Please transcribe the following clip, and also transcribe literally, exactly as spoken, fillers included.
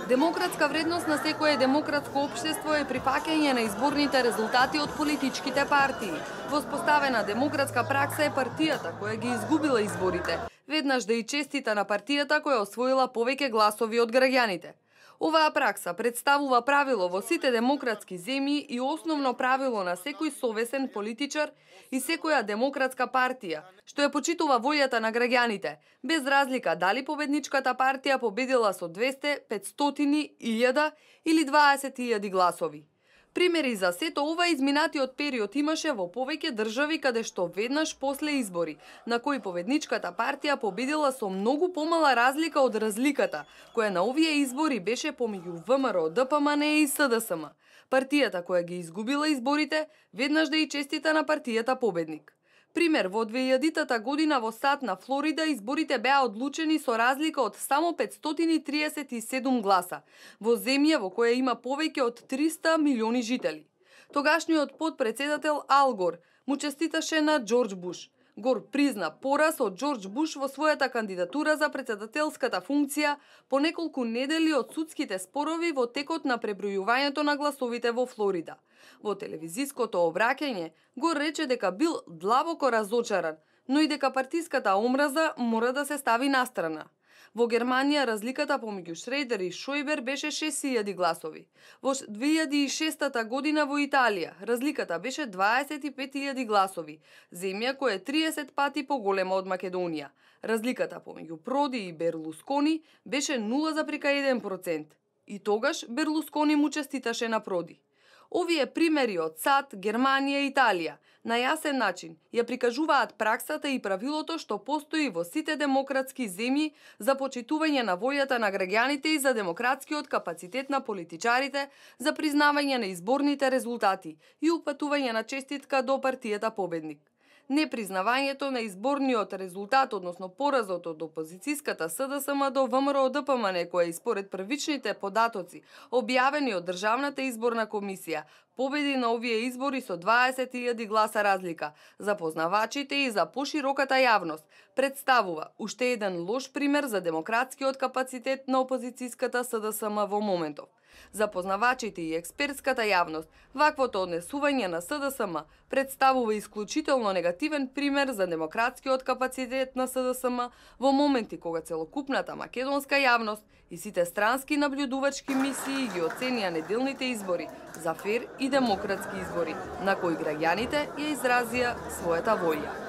Демократска вредност на секое демократско општество е прифаќање на изборните резултати од политичките партии. Воспоставена демократска пракса е партијата која ги изгубила изборите, веднаш да и честита на партијата која освоила повеќе гласови од граѓаните. Оваа пракса представува правило во сите демократски земји и основно правило на секој совесен политичар и секоја демократска партија, што ја почитува волјата на граѓаните, без разлика дали победничката партија победила со двесте, петстотини, илјада или дваесет илјади гласови. Примери за сето ова изминатиот период имаше во повеќе држави каде што веднаш после избори, на кои победничката партија победила со многу помала разлика од разликата, која на овие избори беше помеѓу ВМРО, ДПМН и СДСМ. Партијата која ги изгубила изборите, веднаш да и честита на партијата победник. Пример, во две илјадитата година во САД на Флорида изборите беа одлучени со разлика од само петстотини триесет и седум гласа, во земја во која има повеќе од триста милиони жители. Тогашниот потпредседател Ал Гор му честиташе на Џорџ Буш. Гор призна пораз од Џорџ Буш во својата кандидатура за председателската функција по неколку недели од судските спорови во текот на пребројувањето на гласовите во Флорида. Во телевизиското обраќање, Гор рече дека бил длабоко разочаран, но и дека партиската омраза мора да се стави настрана. Во Германија разликата помеѓу Шредер и Шојбер беше шест илјади гласови. Во две илјади и шеста година во Италија разликата беше дваесет и пет илјади гласови, земја која е триесет пати поголема од Македонија. Разликата помеѓу Проди и Берлускони беше нула запирка еден процент. И тогаш Берлускони му честиташе на Проди. Овие примери од САД, Германија и Италија на јасен начин ја прикажуваат праксата и правилото што постои во сите демократски земји за почитување на волјата на граѓаните и за демократскиот капацитет на политичарите, за признавање на изборните резултати и упатување на честитка до партијата победник. Непризнавањето на изборниот резултат, односно поразот од опозицијската СДСМ до ВМРО ДПМН, која според првичните податоци објавени од Државната изборна комисија, победи на овие избори со дваесет илјади гласа разлика, за познавачите и за пошироката јавност, представува уште еден лош пример за демократскиот капацитет на опозицијската СДСМ во моментов. За познавачите и експертската јавност, ваквото однесување на СДСМ представува исклучително негативен пример за демократскиот капацитет на СДСМ во моменти кога целокупната македонска јавност и сите странски наблюдувачки мисии ги оценија неделните избори за фер и демократски избори, на кои граѓаните ја изразија својата волја.